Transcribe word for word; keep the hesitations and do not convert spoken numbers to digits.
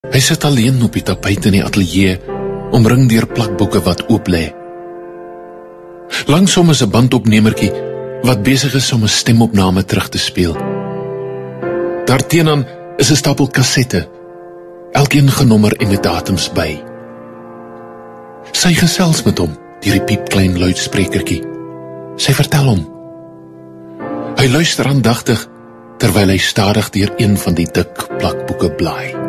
Hy sit alleen op die tapuit in die ateljee, omring deur plakboeke wat oop lê. Langs hom is 'n bandopnemertjie wat besig is om 'n stemopname terug te speel. Daarteenaan is 'n stapel kassette, elkeen genommer en met datums by. Sy gesels met hom deur die piepklein luidsprekertjie. Sy vertel hom. Hy luister aandagtig terwyl hy stadig deur een van die dik plakboeke blaai.